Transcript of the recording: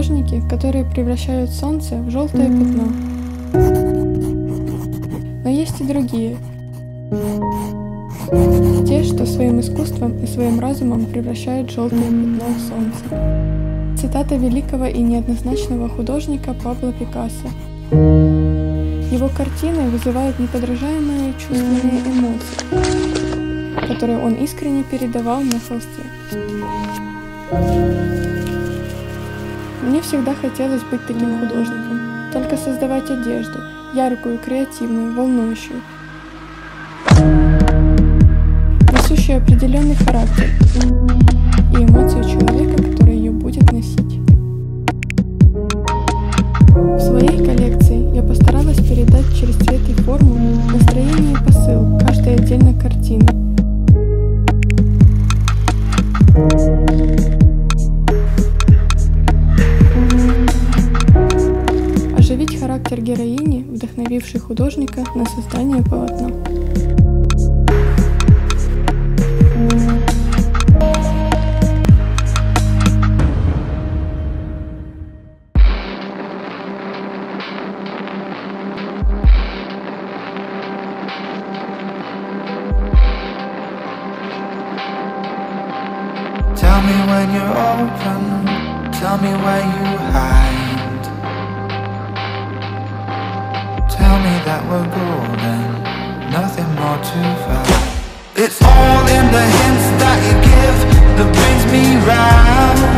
художники, которые превращают солнце в желтое пятно. Но есть и другие. Те, что своим искусством и своим разумом превращают желтое пятно в солнце. Цитата великого и неоднозначного художника Пабло Пикассо. Его картины вызывают неподражаемые чувственные эмоции, которые он искренне передавал на холсте. Мне всегда хотелось быть таким художником, только создавать одежду, яркую, креативную, волнующую, несущую определенный характер и эмоции человека, который ее будет носить. В своей коллекции я постаралась передать через цвет и форму настроение и посыл каждой отдельной картины. Оживить характер героини, вдохновившей художника на создание полотна. Tell me when you're open, tell me where you hide. Tell me that we're golden, nothing more to find. It's all in the hints that you give that brings me round.